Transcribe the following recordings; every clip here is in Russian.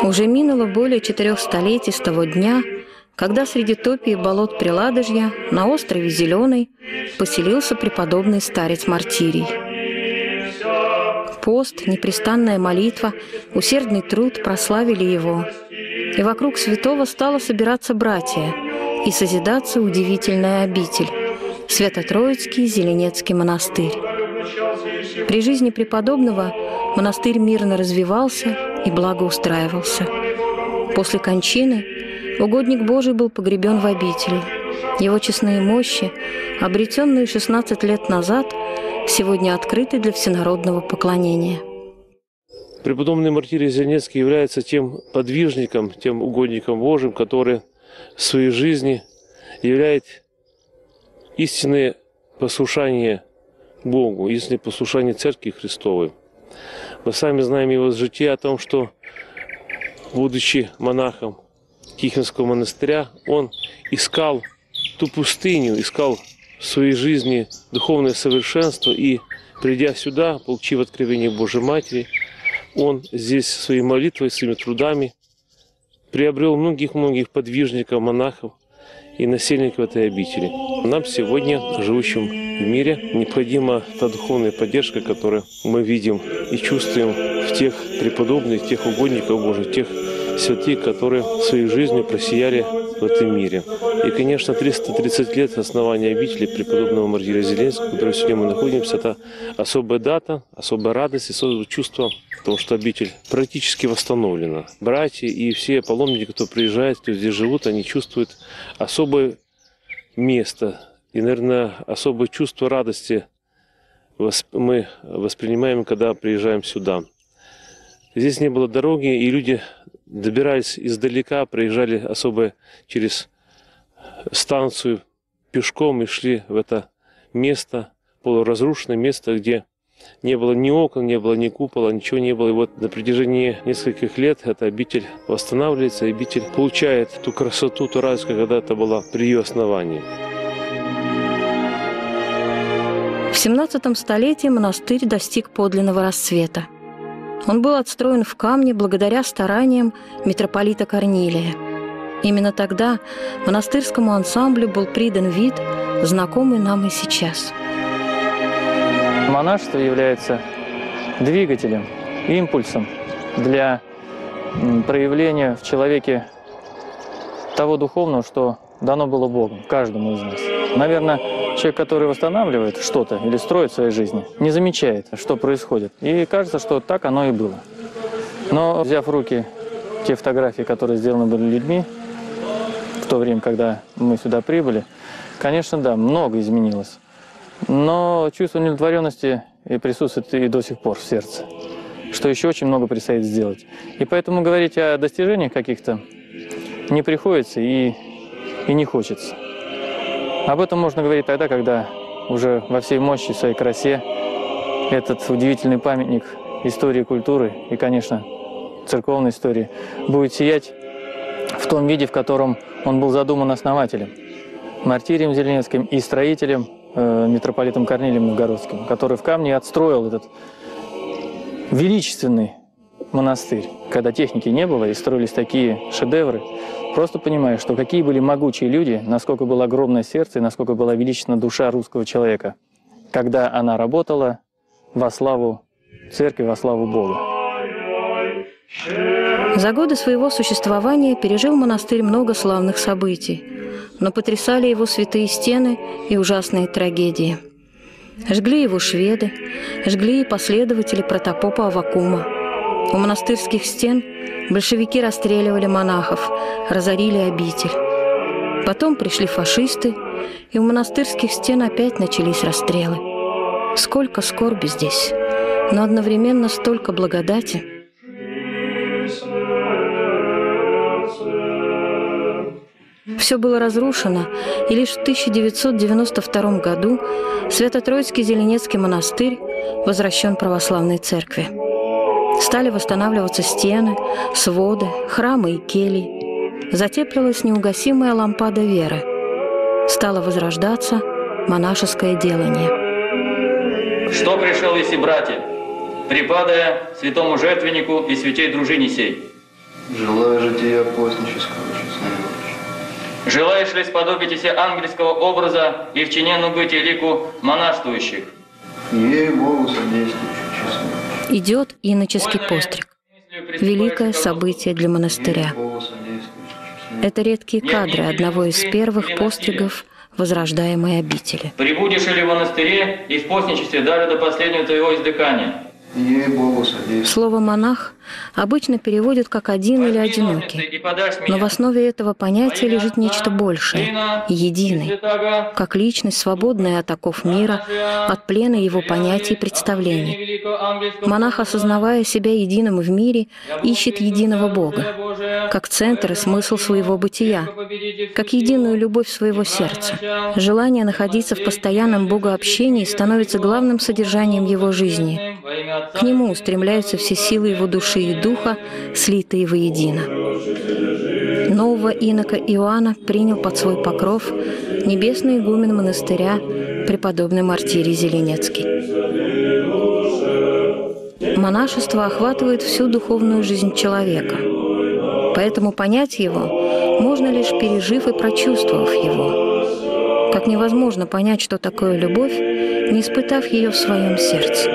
Уже минуло более 4 столетий с того дня, когда среди топи и болот Приладожья на острове Зеленый поселился преподобный старец Мартирий. Пост, непрестанная молитва, усердный труд прославили его, и вокруг святого стало собираться братья и созидаться удивительная обитель – Свято-Троицкий Зеленецкий монастырь. При жизни преподобного монастырь мирно развивался и благоустраивался. После кончины угодник Божий был погребен в обители. Его честные мощи, обретенные 16 лет назад, сегодня открыты для всенародного поклонения. Преподобный Мартирий Зеленецкий является тем подвижником, тем угодником Божьим, который в своей жизни являет истинное послушание Богу, истинное послушание Церкви Христовой. Мы сами знаем его житие о том, что, будучи монахом Тихвинского монастыря, он искал ту пустыню, искал в своей жизни духовное совершенство, и, придя сюда, получив откровение Божьей Матери, он здесь своей молитвой, своими трудами приобрел многих-многих подвижников, монахов и насельников этой обители. Нам сегодня, живущим в мире, необходима та духовная поддержка, которую мы видим и чувствуем в тех преподобных, тех угодников Божьих, тех святых, которые своей жизнью просияли в этом мире. И, конечно, 330 лет основания обители преподобного Мартирия Зеленецкого, в которой сегодня мы находимся, это особая дата, особая радость, особое чувство, потому что обитель практически восстановлена. Братья и все паломники, кто приезжает, кто здесь живут, они чувствуют особое место и, наверное, особое чувство радости мы воспринимаем, когда приезжаем сюда. Здесь не было дороги, и люди добирались издалека, проезжали особо через станцию пешком и шли в это место, полуразрушенное место, где не было ни окон, не было ни купола, ничего не было. И вот на протяжении нескольких лет эта обитель восстанавливается, и обитель получает ту красоту, ту радость, когда это была при ее основании. В 17 столетии монастырь достиг подлинного расцвета. Он был отстроен в камне благодаря стараниям митрополита Корнилия. Именно тогда монастырскому ансамблю был придан вид, знакомый нам и сейчас. Монашество является двигателем, импульсом для проявления в человеке того духовного, что дано было Богом, каждому из нас. Наверное, человек, который восстанавливает что-то или строит в своей жизни, не замечает, что происходит. И кажется, что так оно и было. Но взяв в руки те фотографии, которые сделаны были людьми в то время, когда мы сюда прибыли, конечно, да, много изменилось. Но чувство удовлетворенности и присутствует и до сих пор в сердце, что еще очень много предстоит сделать. И поэтому говорить о достижениях каких-то не приходится и не хочется. Об этом можно говорить тогда, когда уже во всей мощи, в своей красе этот удивительный памятник истории и культуры и, конечно, церковной истории будет сиять в том виде, в котором он был задуман основателем, Мартирием Зеленецким и строителем, митрополитом Корнилием Новгородским, который в камне отстроил этот величественный монастырь, когда техники не было и строились такие шедевры. Просто понимаешь, что какие были могучие люди, насколько было огромное сердце и насколько была величественна душа русского человека, когда она работала во славу церкви, во славу Бога. За годы своего существования пережил монастырь много славных событий, но потрясали его святые стены и ужасные трагедии. Жгли его шведы, жгли и последователи протопопа Аввакума. У монастырских стен большевики расстреливали монахов, разорили обитель. Потом пришли фашисты, и у монастырских стен опять начались расстрелы. Сколько скорби здесь, но одновременно столько благодати. Все было разрушено, и лишь в 1992 году Свято-Троицкий Зеленецкий монастырь возвращен православной церкви. Стали восстанавливаться стены, своды, храмы и кельи. Затеплилась неугасимая лампада веры. Стало возрождаться монашеское делание. Что пришел, если братья, припадая святому жертвеннику и святей дружине сей, Желаю жития постнического, желаешь ли сподобитесь ангельского образа и в чиненном бытии лику монашествующих? Ей-богу содействующих, честно. Идет иноческий постриг. Великое событие для монастыря. Это редкие кадры одного из первых постригов возрождаемой обители. Прибудешь ли в монастыре и в постничестве даже до последнего твоего издыхания? Ей-богу содействующих. Слово «монах» обычно переводят как «один» или «одинокий». Но в основе этого понятия лежит нечто большее, единый, как личность, свободная от оков мира, от плена его понятий и представлений. Монах, осознавая себя единым в мире, ищет единого Бога, как центр и смысл своего бытия, как единую любовь своего сердца. Желание находиться в постоянном богообщении становится главным содержанием его жизни. К нему устремляются все силы его души и духа, слитые воедино. Нового инока Иоанна принял под свой покров небесный игумен монастыря преподобный Мартирий Зеленецкий. Монашество охватывает всю духовную жизнь человека, поэтому понять его можно лишь пережив и прочувствовав его. Как невозможно понять, что такое любовь, не испытав ее в своем сердце.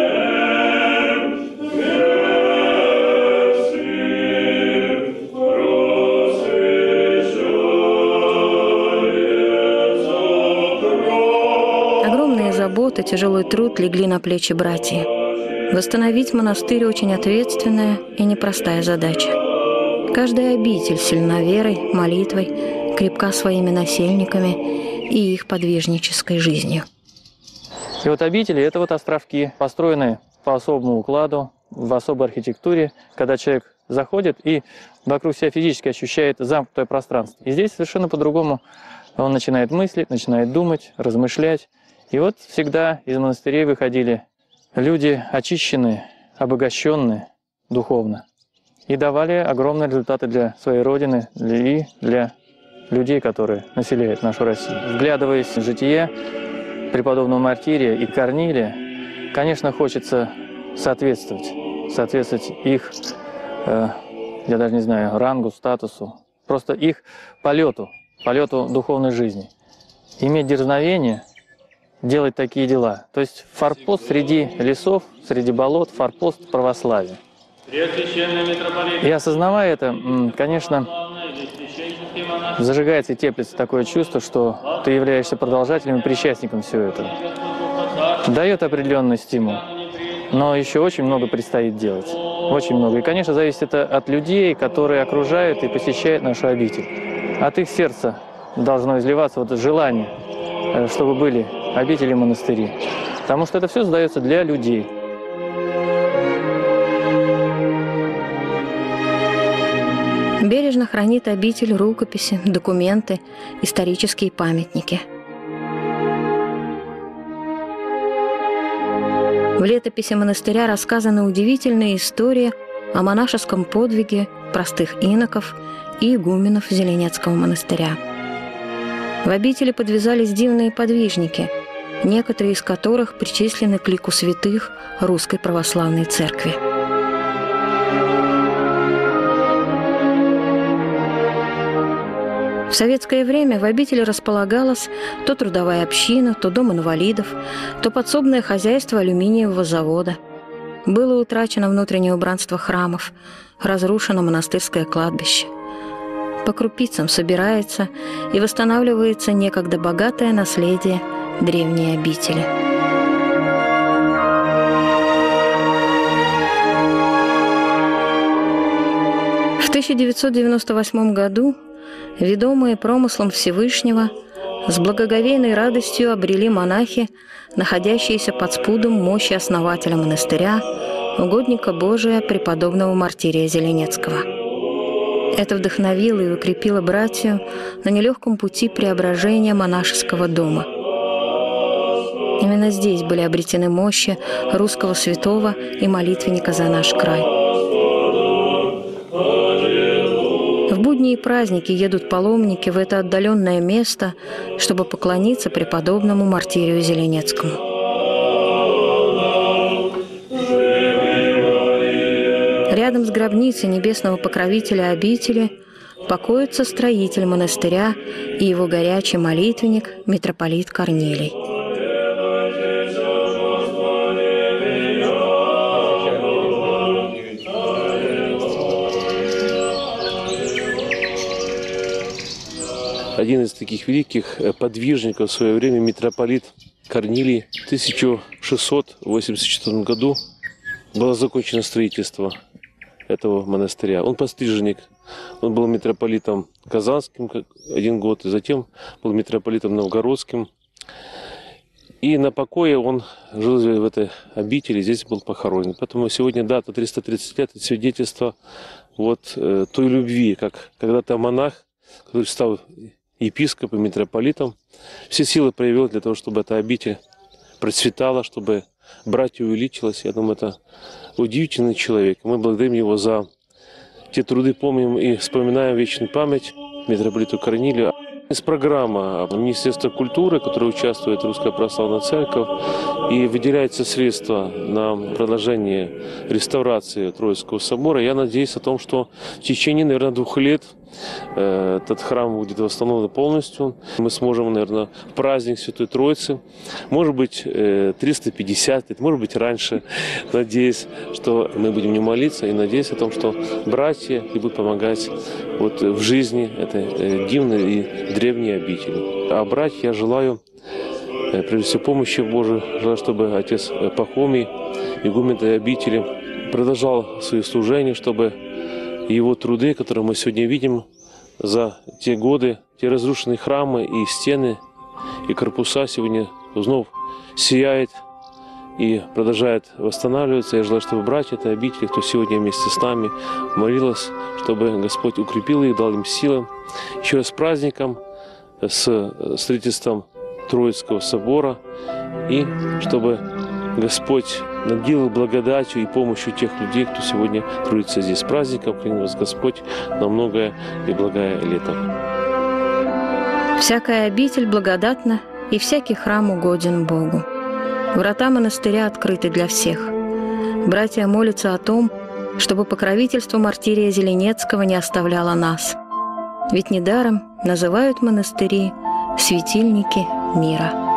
Забота, тяжелый труд легли на плечи братьев. Восстановить монастырь очень ответственная и непростая задача. Каждая обитель сильна верой, молитвой, крепка своими насельниками и их подвижнической жизнью. И вот обители – это вот островки, построенные по особому укладу, в особой архитектуре, когда человек заходит и вокруг себя физически ощущает замкнутое пространство. И здесь совершенно по-другому он начинает мыслить, начинает думать, размышлять. И вот всегда из монастырей выходили люди очищенные, обогащенные духовно и давали огромные результаты для своей родины и для людей, которые населяют нашу Россию. Вглядываясь в житие преподобного Мартирия и Корнилия, конечно, хочется соответствовать их, я даже не знаю, рангу, статусу, просто их полету духовной жизни. Иметь дерзновение делать такие дела. То есть форпост среди лесов, среди болот, форпост православия. И осознавая это, конечно, зажигается и теплится такое чувство, что ты являешься продолжателем и причастником всего этого. Дает определенный стимул, но еще очень много предстоит делать. Очень много. И, конечно, зависит это от людей, которые окружают и посещают нашу обитель. От их сердца должно изливаться вот это желание, чтобы были обители и монастыри. Потому что это все создается для людей. Бережно хранит обитель рукописи, документы, исторические памятники. В летописи монастыря рассказана удивительная история о монашеском подвиге простых иноков и игуменов Зеленецкого монастыря. В обители подвязались дивные подвижники, некоторые из которых причислены к лику святых Русской Православной Церкви. В советское время в обители располагалась то трудовая община, то дом инвалидов, то подсобное хозяйство алюминиевого завода. Было утрачено внутреннее убранство храмов, разрушено монастырское кладбище. По крупицам собирается и восстанавливается некогда богатое наследие древней обители. В 1998 году, ведомые промыслом Всевышнего, с благоговейной радостью обрели монахи, находящиеся под спудом мощи основателя монастыря, угодника Божия преподобного Мартирия Зеленецкого. Это вдохновило и укрепило братью на нелегком пути преображения монашеского дома. Именно здесь были обретены мощи русского святого и молитвенника за наш край. В будни и праздники едут паломники в это отдаленное место, чтобы поклониться преподобному Мартирию Рядом с гробницей небесного покровителя обители покоится строитель монастыря и его горячий молитвенник митрополит Корнилий. Один из таких великих подвижников в свое время, митрополит Корнилий, в 1684 году было закончено строительство этого монастыря. Он постриженник, он был митрополитом Казанским 1 год, и затем был митрополитом Новгородским. И на покое он жил в этой обители, здесь был похоронен. Поэтому сегодня дата 330 лет, это свидетельство вот той любви, как когда-то монах, который стал епископом, митрополитом, все силы проявил для того, чтобы эта обитель процветала, чтобы братья увеличилось. Я думаю, это удивительный человек. Мы благодарим его за те труды, помним и вспоминаем вечную память митрополиту Корнилию. Есть программа Министерства культуры, в которой участвует Русская Православная Церковь, и выделяются средства на продолжение реставрации Троицкого собора. Я надеюсь о том, что в течение, наверное, 2 лет этот храм будет восстановлен полностью. Мы сможем, наверное, в праздник Святой Троицы, может быть, 350 лет, может быть, раньше. Надеюсь, что мы будем не молиться, и надеюсь о том, что братья будут помогать вот в жизни этой дивной и древней обители. А братья я желаю, прежде всего, помощи Божией. Желаю, чтобы отец Пахомий, игумен этой обители, продолжал свои служения, чтобы его труды, которые мы сегодня видим за те годы, те разрушенные храмы и стены, и корпуса сегодня вновь сияет и продолжает восстанавливаться. Я желаю, чтобы братья этой обители, кто сегодня вместе с нами, молилась, чтобы Господь укрепил их, дал им силы. Еще раз с праздником, с строительством Троицкого собора, и чтобы Господь наделил благодатью и помощью тех людей, кто сегодня трудится здесь. С праздником, храни вас Господь на многое и благое лето. Всякая обитель благодатна, и всякий храм угоден Богу. Врата монастыря открыты для всех. Братья молятся о том, чтобы покровительство мартирия Зеленецкого не оставляло нас. Ведь недаром называют монастыри светильники мира.